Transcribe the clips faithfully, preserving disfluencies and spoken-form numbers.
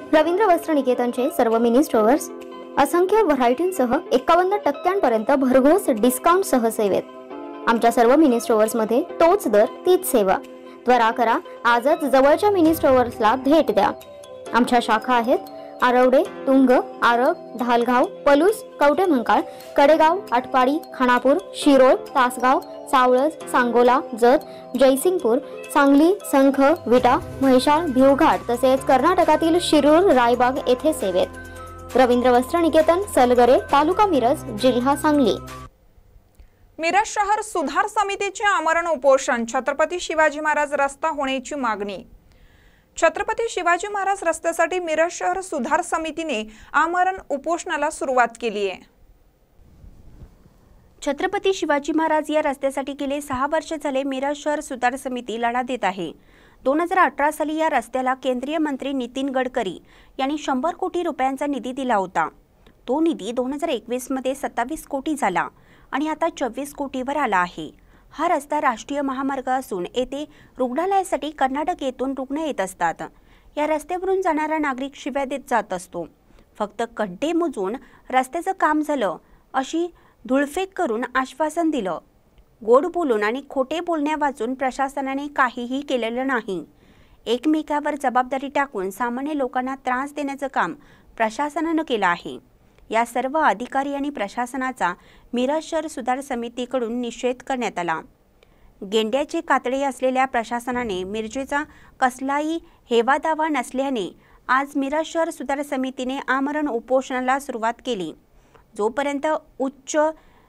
रवींद्र वस्त्र निकेतनचे सर्व mini stores असंख्य व्हरायटींसह एकावन्न टक्क्यांपर्यंत भरघोस डिस्काउंटसह सेवेत। आमच्या सर्व मिनी स्टोअर्समध्ये तोच दर तीच सेवा। त्वरा करा, आजच जवळच्या मिनी स्टोअर्सला भेट द्या। आमच्या शाखा आहेत आरवडे, तुंग, आरग, ढालगाव, पलूस, कवठेमंकाळ, कडेगाव, आटपाडी, खानापूर, शिरोळ, तासगाव, सावळज, सांगोला, जत, जयसिंगपूर, सांगली, संख, विटा, म्हैसाळ, भिवघाट तसेच कर्नाटकातील शिरूर, रायबाग येथे सेवेत। रवींद्र वस्त्र निकेतन, सलगरे, तालुका मिरज, जिल्हा सांगली। मिरज शहर सुधार समितीचे आमरण उपोषण, छत्रपती शिवाजी महाराज रस्ता होण्याची मागणी। छत्रपती शिवाजी महाराज रस्त्यासाठी मिरज शहर सुधार समितीने आमरण उपोषणाला सुरुवात केली आहे। छत्रपती शिवाजी महाराज या रस्त्यासाठी गेले सहा वर्ष झाले मिरज शहर सुधार समिती लढा देत आहे। दोन हजार अठरा साली या रस्त्याला केंद्रीय मंत्री नितीन गडकरी यांनी शंभर कोटी रुपयांचा निधी दिला होता। तो निधी दोन हजार एकवीस मध्ये सत्तावीस कोटी झाला आणि आता चोवीस कोटीवर आला आहे। हा रस्ता राष्ट्रीय महामार्ग असून येथे रुग्णालयासाठी कर्नाटक येथून रुग्ण येत असतात। या रस्त्यावरून जाणारा नागरिक शिव्या देत जात असतो। फक्त खड्डे मोजून रस्त्याचं काम झालं अशी धुळफेक करून आश्वासन दिलं। गोड बोलून आणि खोटे बोलण्या वाचून प्रशासनाने काहीही केलेलं नाही। एकमेकावर जबाबदारी टाकून सामान्य लोकांना त्रास देण्याचं काम प्रशासनानं केलं आहे। या सर्व अधिकारी आणि प्रशासनाचा मिरज शहर सुधार समितीकडून निषेध करण्यात आला। गेंड्याचे कातडे असलेल्या प्रशासनाने मिरजेचा कसलाही हेवादावा नसल्याने आज मिरज शहर सुधार समितीने आमरण उपोषणाला सुरुवात केली। जोपर्यंत उच्च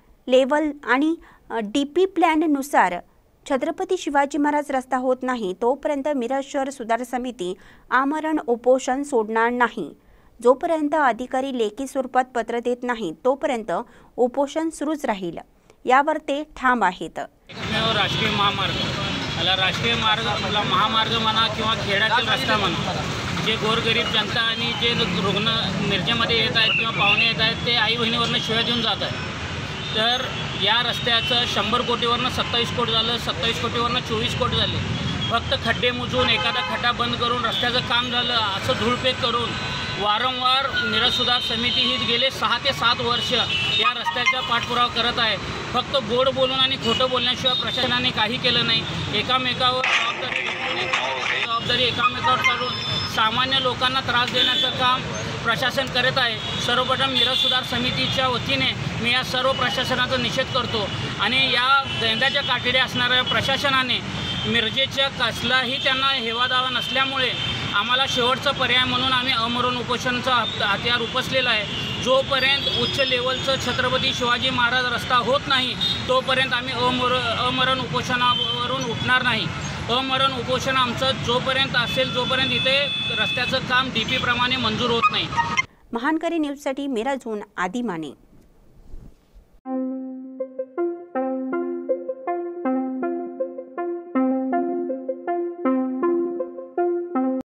लेवल आणि डीपी प्लॅननुसार छत्रपती शिवाजी महाराज रस्ता होत नाही तोपर्यंत मिरज शहर सुधार समिती आमरण उपोषण सोडणार नाही। जोपर्यंत अधिकारी लेखी स्वरूपात पत्र देत नाही तोपर्यंत उपोषण सुरूच राहील, यावर ते ठाम आहेत। राष्ट्रीय महामार्ग आला राष्ट्रीय मार्ग आपला महामार्ग म्हणा किंवा खेड्यातील रस्ता म्हणा, जे गोरगरीब जनता आणि जे रुग्ण मिरजेमध्ये येत आहेत किंवा पाहुणे येत आहेत ते आई बहिणीवरनं शिव्या देऊन जात आहेत। तर या रस्त्याचं शंभर कोटीवरनं सत्तावीस कोटी झालं, सत्तावीस कोटीवरनं चोवीस कोटी झाले। फक्त खड्डे मुजून एखादा खड्डा बंद करून रस्त्याचं काम झालं असं धुळफेक करून वारंवार मिरज सुधार समिती ही गेले सहा ते सात वर्ष या रस्त्याचा पाठपुरावा करत आहे। फक्त गोड बोलून आणि खोटं बोलण्याशिवाय प्रशासनाने काही केलं नाही। एकामेकावर जबाबदारी जबाबदारी एकामेकावर काढून सामान्य लोकांना त्रास देण्याचं काम प्रशासन करत आहे। सर्वप्रथम मिरज सुधार समितीच्या वतीने मी या सर्व प्रशासनाचा निषेध करतो आणि या गेंड्याच्या काठीडे असणाऱ्या प्रशासनाने मिरजेच्या कसलाही त्यांना हेवादावा नसल्यामुळे आम्हाला शेवटचा पर्याय म्हणून आम्ही अमरण उपोषणाचा हत्यार उपसलेला आहे। जोपर्यंत उच्च लेवलचं छत्रपती शिवाजी महाराज रस्ता होत नाही तोपर्यंत आम्ही अमर अमरण उपोषणावरून उठणार नाही। अमरण उपोषण आमचं जोपर्यंत असेल जोपर्यंत इथे रस्त्याचं काम डीपी प्रमाणे मंजूर होत नाही। महानकरी न्यूजसाठी मिरजहून आदी माने।